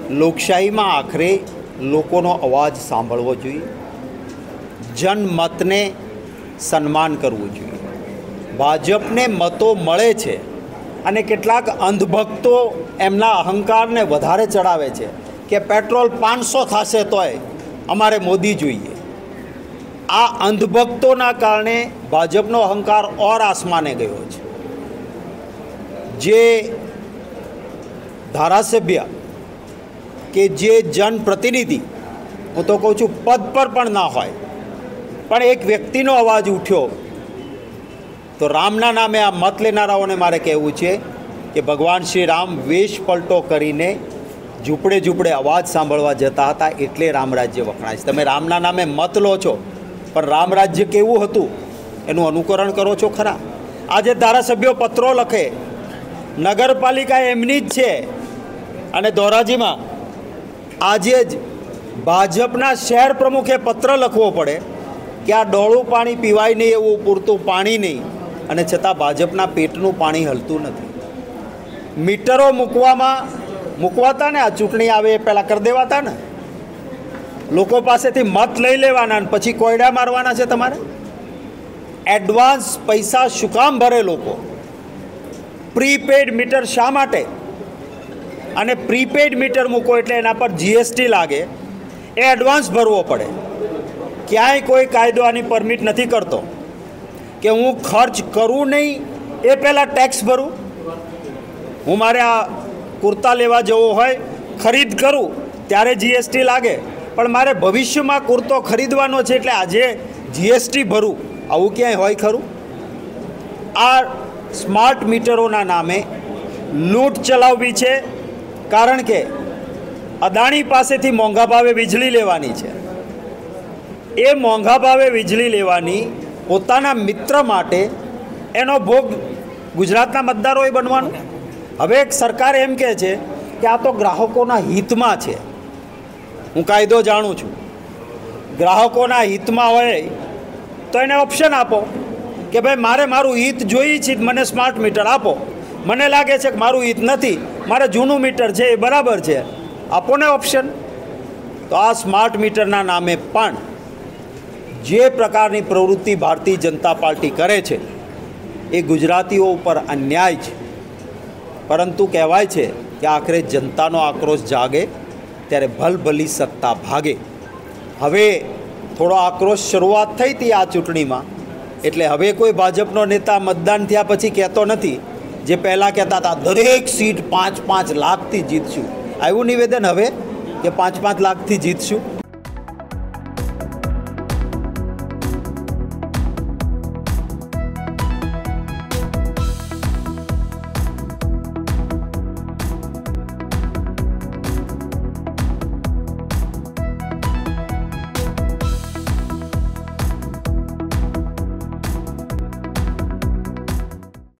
લોકશાહીમાં આખરે લોકોનો અવાજ સાંભળવો જોઈએ, જનમતને સન્માન કરવું જોઈએ. ભાજપને મતો મળે છે અને કેટલાક અંધભક્તો એમના અહંકારને વધારે ચડાવે છે કે પેટ્રોલ 500 થશે તોય અમારે મોદી જોઈએ. આ અંધભક્તોના કારણે ભાજપનો અહંકાર ઓર આસમાને ગયો છે. જે ધારાસભ્ય કે જે જનપ્રતિનિધિ, હું તો કહું છું પદ પર પણ ના હોય, પણ એક વ્યક્તિનો અવાજ ઉઠ્યો, તો રામના નામે આ મત લેનારાઓને મારે કહેવું છે કે ભગવાન શ્રી રામ વેશ પલટો કરીને ઝૂંપડે ઝૂંપડે અવાજ સાંભળવા જતા હતા, એટલે રામ રાજ્ય વખણાય છે. તમે રામના નામે મત લો છો, પણ રામ રાજ્ય કેવું હતું એનું અનુકરણ કરો છો ખરા? આજે ધારાસભ્યો પત્રો લખે, નગરપાલિકા એમની જ છે, અને ધોરાજીમાં આજે જ ભાજપના શહેર પ્રમુખે પત્ર લખવો પડે કે આ ડોળું પાણી પીવાય નહીં, એવું પૂરતું પાણી નહીં, અને છતાં ભાજપના પેટનું પાણી હલતું નથી. મીટરો મૂકવાતા ને, આ ચૂંટણી આવે એ પહેલાં કરી દેવાતા ને, લોકો પાસેથી મત લઈ લેવાના અને પછી કોયડા મારવાના છે તમારે. એડવાન્સ પૈસા શું કામ ભરે લોકો? પ્રીપેડ મીટર શા માટે? અને પ્રીપેડ મીટર મૂકો એટલે એના પર જીએસટી લાગે, એ એડવાન્સ ભરવો પડે. ક્યાંય કોઈ કાયદો આની પરમિટ નથી કરતો કે હું ખર્ચ કરું નહીં એ પહેલાં ટેક્સ ભરું. હું મારે આ કુર્તા લેવા જવો હોય, ખરીદ કરું ત્યારે જીએસટી લાગે, પણ મારે ભવિષ્યમાં કુર્તો ખરીદવાનો છે એટલે આજે જીએસટી ભરું. આવું ક્યાંય હોય ખરું? આ સ્માર્ટ મીટરોના નામે લૂંટ ચલાવવી છે, કારણ કે અદાણી પાસેથી મોંઘા ભાવે વીજળી લેવાની છે. એ મોંઘા ભાવે વીજળી લેવાની પોતાના મિત્ર માટે એનો ભોગ ગુજરાતના મતદારોએ બનવાનું. હવે એક સરકાર એમ કહે છે કે આ તો ગ્રાહકોના હિતમાં છે. હું કાયદો જાણું છું, ગ્રાહકોના હિતમાં હોય તો એને ઓપ્શન આપો કે ભાઈ મારે મારું હિત જોઈએ છે, મને સ્માર્ટ મીટર આપો. મને લાગે છે કે મારું હિત નથી, મારે જૂનું મીટર છે એ બરાબર છે, આપો ને ઓપ્શન. તો આ સ્માર્ટ મીટરના નામે પણ જે પ્રકારની પ્રવૃત્તિ ભારતીય જનતા પાર્ટી કરે છે એ ગુજરાતીઓ ઉપર અન્યાય છે. પરંતુ કહેવાય છે કે આખરે જનતાનો આક્રોશ જાગે ત્યારે ભલભલી સત્તા ભાગે. હવે થોડો આક્રોશ શરૂઆત થઈ હતી આ ચૂંટણીમાં, એટલે હવે કોઈ ભાજપનો નેતા મતદાન થયા પછી કહેતો નથી, જે પહેલાં કહેતા હતા દરેક સીટ 5-5 લાખથી જીતશું. આવ્યું નિવેદન હવે કે 5-5 લાખથી જીતશું.